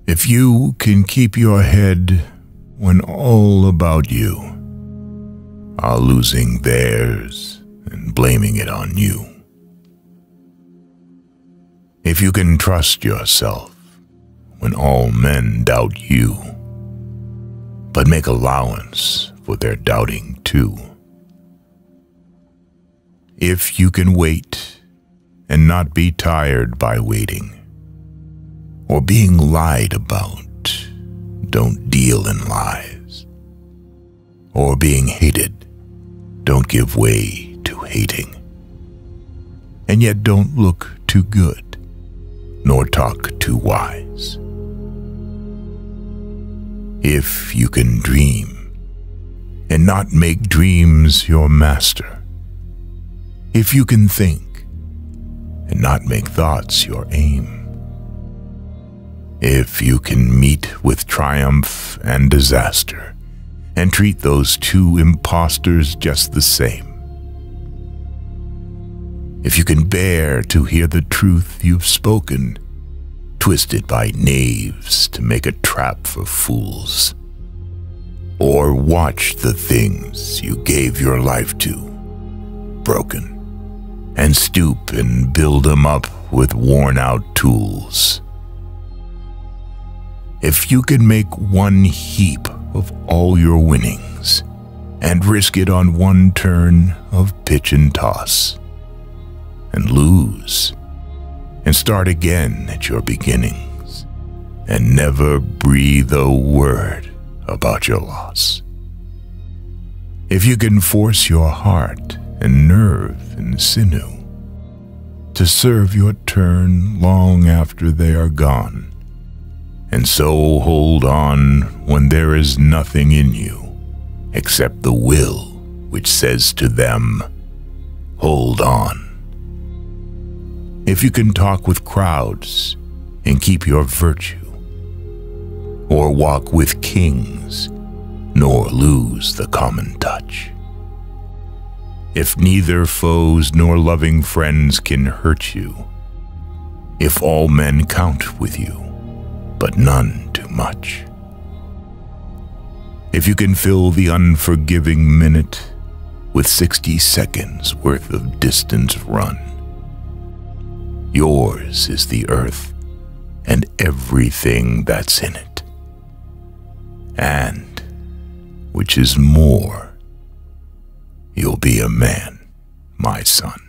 If you can keep your head when all about you are losing theirs and blaming it on you. If you can trust yourself when all men doubt you, but make allowance for their doubting too. If you can wait and not be tired by waiting, or being lied about, don't deal in lies, or being hated, don't give way to hating, and yet don't look too good, nor talk too wise. If you can dream, and not make dreams your master, if you can think, and not make thoughts your aim, if you can meet with triumph and disaster, and treat those two impostors just the same, if you can bear to hear the truth you've spoken, twisted by knaves to make a trap for fools, or watch the things you gave your life to broken, and stoop and build 'em up with worn-out tools. If you can make one heap of all your winnings and risk it on one turn of pitch and toss, and lose, and start again at your beginnings, and never breathe a word about your loss. If you can force your heart and nerve and sinew to serve your turn long after they are gone, and so hold on when there is nothing in you except the will which says to them, hold on. If you can talk with crowds and keep your virtue, or walk with kings nor lose the common touch. If neither foes nor loving friends can hurt you, if all men count with you, but none too much. If you can fill the unforgiving minute with 60 seconds worth of distance run, yours is the earth and everything that's in it. And, which is more, you'll be a man, my son.